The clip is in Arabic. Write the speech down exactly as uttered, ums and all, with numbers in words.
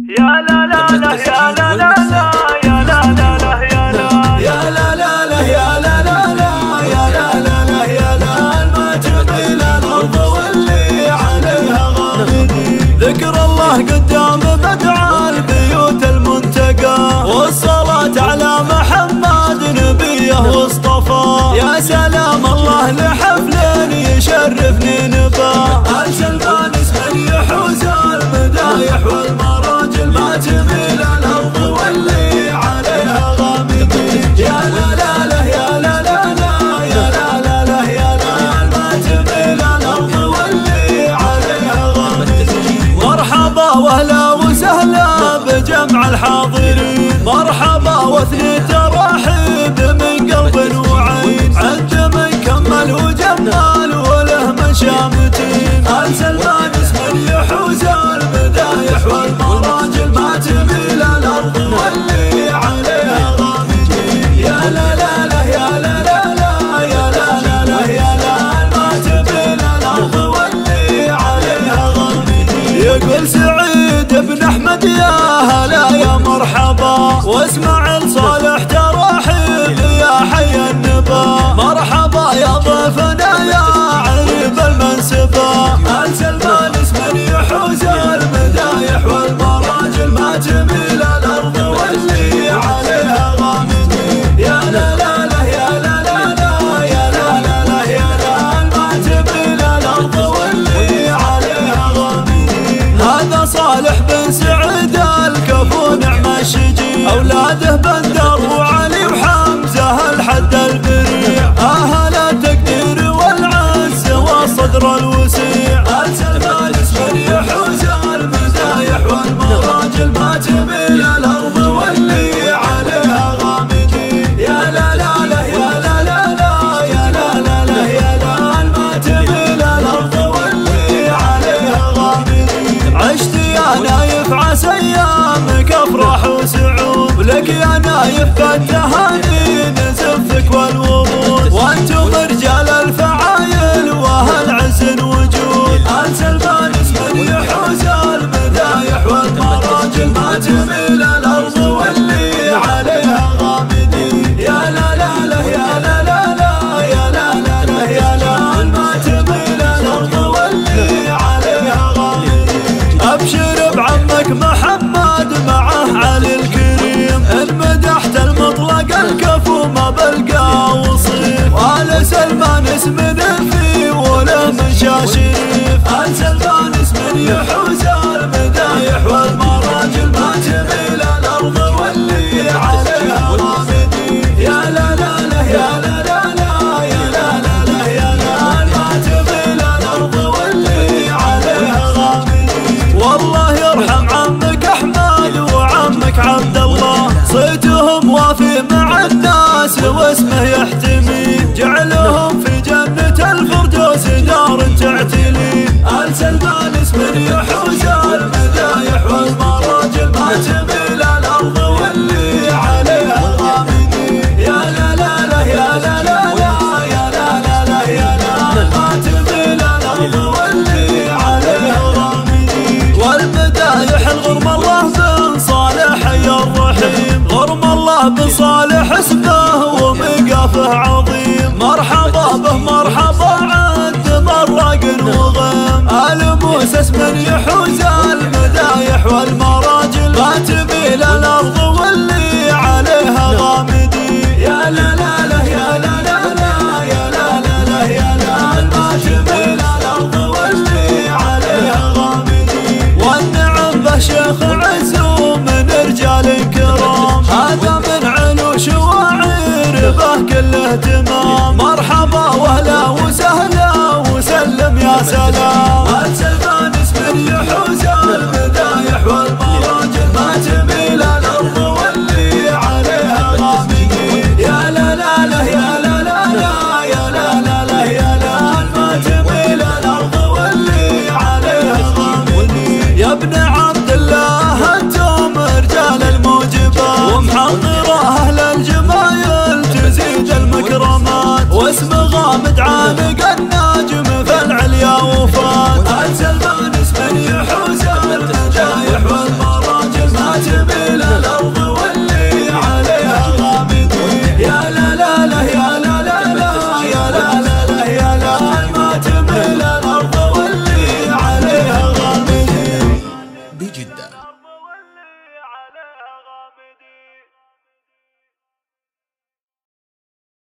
يا لا لا لا يا لا لا لا يا لا لا لا يا لا يا لا لا لا يا لا لا لا يا لا لا لا يا لا ما تقيل الأرض واللي عليها غامدين. ذكر الله قدام بدعى البيوت المنتقى والصلاة على محمد نبيه واصطفى. يا سلام الله لحفل يشرفني نباه. آل سلمان اسمه يحوز المدايح والمراجل ما تميل الأرض واللي عليها غامدين. يا لا لا لا يا لا لا لا يا لا لا لا يا لا ما تميل الأرض واللي عليها غامدين. مرحبا واهلا وسهلا بجمع الحاضرين، مرحبا واثني ترحيب من قلب وعين، عند من كمل وجمال وله مشامتين. آل سلمان اسمه يحوز المدايح والمراجل ما تميل الأرض واللي عليها غامدين. يا لا لا لا يا لا لا لا يا لا لا لا يا لا ما تميل الأرض واللي عليها غامدين. يقول سعيد بن أحمد يا هلا يا مرحبا، واسماعيل صالح ترحيب يا حي النبا. مرحبا يا ضيفنا يا عريب المنسبة. آل سلمان اسمه يحوز المدايح والمراجل ما تميل الأرض واللي عليها غامدين. يا لا لا لا يا لا لا لا يا لا لا لا يا لا ما تميل الأرض واللي عليها غامدين. هذا صالح بن سعيد الكفو نعم الشجيع، أولاده بندر وعلي وحمزة الحد البريع، أهل التقدير والعز والصدر الوسيع. آل سلمان اسمه يحوز المدايح والمراجل ما تميل الأرض واللي عليها غامدين. يا لا لا لا يا لا لا لا يا لا لا لا يا لا ما تميل الأرض واللي عليها غامدين. عشت يا نايف عسى أيامك أفراح وسعود، ولك يا نايف بالتهاني نزفك والورود، وانتم رجال الفعايل واهل عز وجود. آل سلمان اسمه يحوز المدايح والمراجل ما تميل الأرض واللي عليها غامدين. يا لا لا لا يا لا لا لا يا لا لا لا يا لا ما تميل الأرض واللي عليها غامدين. أبشر بعمك محمد معه علي الكريم، إن مدحت المطلق الكفو ما بلقى وصيف. وآل سلمان اسم نفي وله منشا شريف. آل سلمان اسم يحوز المدايح والمراجل ما تميل الأرض واللي عليها غامدين. يا لا لا لا يا لا لا لا يا لا لا لا يا لا ما تميل الأرض واللي عليها غامدين. والله يرحم عمك أحمد وعمك عبد الله، صيتهم وافي مع الناس واسمه يحتمي، جعلهم في جنة الفردوس دار تعتلي. آل سلمان اسمه يحوز المدايح والمراجل ما تميل الأرض واللي عليها غامدين. يا لا لا لا يا لا لا لا يا لا لا لا يا لا ما تميل الأرض واللي عليها غامدين. والمدايح الغرم الله بن صالح يا الرحيم، غرم الله بن صالح اسمه ومقافه عظيم. مرحبا به مرحبا عند ضراق وغيم. آل موسى اسمه يحوز المدايح والمراجل ما تميل الأرض واللي عليها غامدين. يا لا لا لا يا لا لا لا يا لا لا لا يا لا ما تميل الأرض واللي عليها غامدين. والنعم به شيخ عز ومن رجال كرام، هذا من علو شواعر به كله تمام. مرحبا واهلا وسهلا وسلم يا سلام.